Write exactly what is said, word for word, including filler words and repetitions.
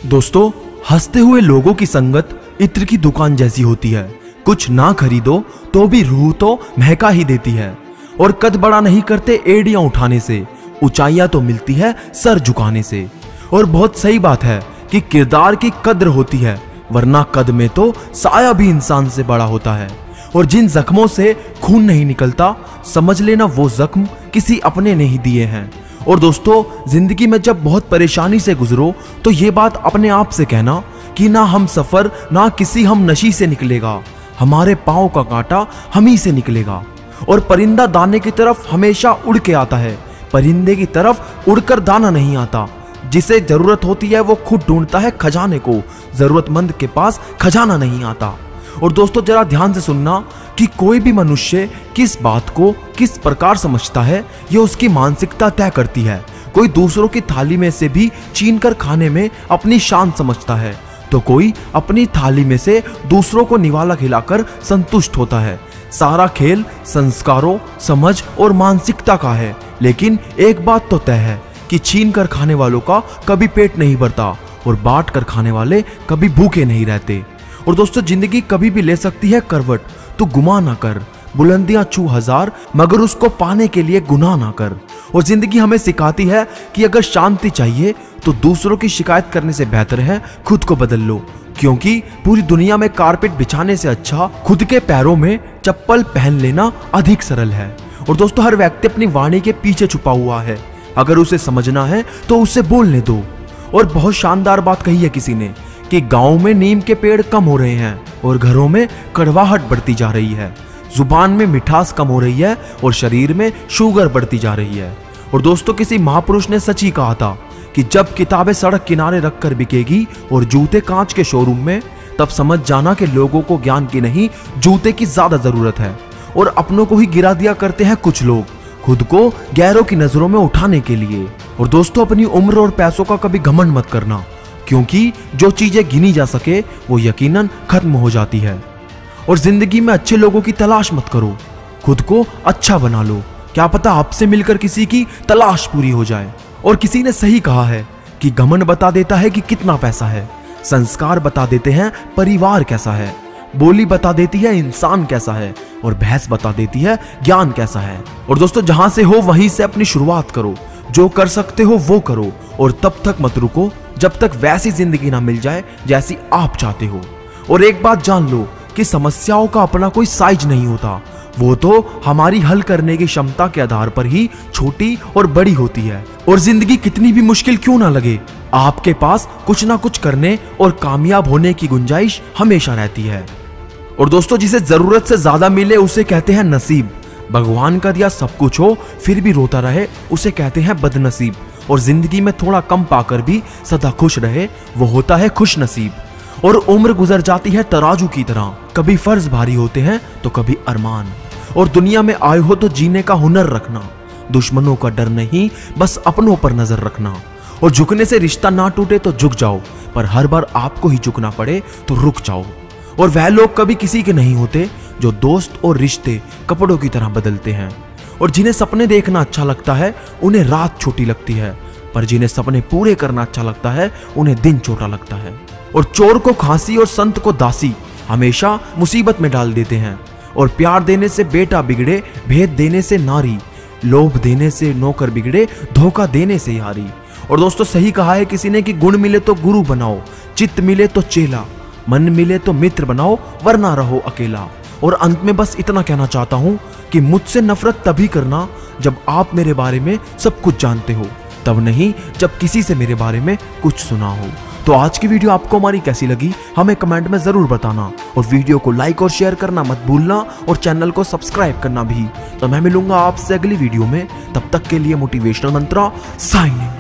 दोस्तों, हंसते हुए लोगों की संगत इत्र की दुकान जैसी होती है। कुछ ना खरीदो तो भी रूह तो महका ही देती है। और कद बड़ा नहीं करते एड़ियां उठाने से, ऊंचाइयां तो मिलती है सर झुकाने से। और बहुत सही बात है कि किरदार की कद्र होती है, वरना कद में तो साया भी इंसान से बड़ा होता है। और जिन जख्मों से खून नहीं निकलता, समझ लेना वो जख्म किसी अपने ने ही दिए हैं। और दोस्तों, जिंदगी में जब बहुत परेशानी से गुजरो तो ये बात अपने आप से कहना कि ना हम सफर ना किसी हम नशी से निकलेगा, हमारे पांव का कांटा हम ही से निकलेगा। और परिंदा दाने की तरफ हमेशा उड़ के आता है, परिंदे की तरफ उड़कर दाना नहीं आता। जिसे जरूरत होती है वो खुद ढूंढता है खजाने को, जरूरतमंद के पास खजाना नहीं आता। और दोस्तों, जरा ध्यान से सुनना कि कोई भी मनुष्य किस बात को किस प्रकार समझता है, यह उसकी मानसिकता तय करती है। कोई दूसरों की थाली में से भी छीन कर खाने में अपनी शान समझता है, तो कोई अपनी थाली में से दूसरों को निवाला खिलाकर संतुष्ट होता है। सारा खेल संस्कारों, समझ और मानसिकता का है। लेकिन एक बात तो तय है कि छीन कर खाने वालों का कभी पेट नहीं भरता और बांट कर खाने वाले कभी भूखे नहीं रहते। और दोस्तों, जिंदगी कभी भी ले सकती है करवट, तो गुमा ना कर। बुलंदियां छू हजार, मगर उसको पाने के लिए गुनाह ना कर। और जिंदगी हमें सिखाती है कि अगर शांति चाहिए तो दूसरों की शिकायत करने से बेहतर है खुद को बदल लो, क्योंकि पूरी दुनिया में कारपेट बिछाने से अच्छा खुद के पैरों में चप्पल पहन लेना अधिक सरल है। और दोस्तों, हर व्यक्ति अपनी वाणी के पीछे छुपा हुआ है, अगर उसे समझना है तो उसे बोलने दो। और बहुत शानदार बात कही है किसी ने कि गांव में नीम के पेड़ कम हो रहे हैं और घरों में कड़वाहट बढ़ती जा रही है, जुबान में मिठास कम हो रही है और शरीर में शुगर बढ़ती जा रही है। और दोस्तों, किसी महापुरुष ने सच ही कहा था कि जब किताबें सड़क किनारे रखकर बिकेगी और जूते कांच के शोरूम में, तब समझ जाना कि लोगों को ज्ञान की नहीं जूते की ज्यादा जरूरत है। और अपनों को ही गिरा दिया करते हैं कुछ लोग, खुद को गैरों की नजरों में उठाने के लिए। और दोस्तों, अपनी उम्र और पैसों का कभी घमंड मत करना, क्योंकि जो चीजें गिनी जा सके वो यकीनन खत्म हो जाती है। और जिंदगी में अच्छे लोगों की तलाश मत करो, खुद को अच्छा बना लो। क्या पता आपसे मिलकर किसी की तलाश पूरी हो जाए। और किसी ने सही कहा है कि घमंड बता देता है कि कितना पैसा है, संस्कार बता देते हैं परिवार कैसा है, बोली बता देती है इंसान कैसा है, और बहस बता देती है ज्ञान कैसा है। और दोस्तों, जहां से हो वहीं से अपनी शुरुआत करो, जो कर सकते हो वो करो, और तब तक मत रुको जब तक वैसी जिंदगी ना मिल जाए जैसी आप चाहते हो। और एक बात जान लो कि समस्याओं का अपना कोई साइज नहीं होता, वो तो हमारी हल करने की क्षमता के आधार पर ही छोटी और बड़ी होती है। और जिंदगी कितनी भी मुश्किल क्यों ना लगे, आपके पास कुछ ना कुछ करने और कामयाब होने की गुंजाइश हमेशा रहती है। और दोस्तों, जिसे जरूरत से ज्यादा मिले उसे कहते हैं नसीब। भगवान का दिया सब कुछ हो फिर भी रोता रहे, उसे कहते हैं बदनसीब। और जिंदगी में थोड़ा कम पाकर भी सदा खुश रहे, वो होता है खुश नसीब। और उम्र गुजर जाती है तराजू की तरह, कभी फर्ज भारी होते हैं तो कभी अरमान। और दुनिया में आए हो तो जीने का हुनर रखना, दुश्मनों का डर नहीं बस अपनों पर नजर रखना। और झुकने से रिश्ता ना टूटे तो झुक जाओ, पर हर बार आपको ही झुकना पड़े तो रुक जाओ। और वह लोग कभी किसी के नहीं होते जो दोस्त और रिश्ते कपड़ों की तरह बदलते हैं। और जिन्हें सपने देखना अच्छा लगता है उन्हें रात छोटी लगती है, पर जिन्हें सपने पूरे करना अच्छा लगता है उन्हें दिन छोटा लगता है। और चोर को खांसी और संत को दासी हमेशा मुसीबत में डाल देते हैं। और प्यार देने से बेटा बिगड़े, भेद देने से नारी, लोभ देने से नौकर बिगड़े, धोखा देने से यारी। और दोस्तों, सही कहा है किसी ने कि गुण मिले तो गुरु बनाओ, चित्त मिले तो चेला, मन मिले तो मित्र बनाओ, वरना रहो अकेला। और अंत में बस इतना कहना चाहता हूं कि मुझसे नफरत तभी करना जब आप मेरे बारे में सब कुछ जानते हो, तब नहीं जब किसी से मेरे बारे में कुछ सुना हो। तो आज की वीडियो आपको हमारी कैसी लगी हमें कमेंट में जरूर बताना, और वीडियो को लाइक और शेयर करना मत भूलना, और चैनल को सब्सक्राइब करना भी। तो मैं मिलूंगा आपसे अगली वीडियो में, तब तक के लिए मोटिवेशनल मंत्रा साइनिंग।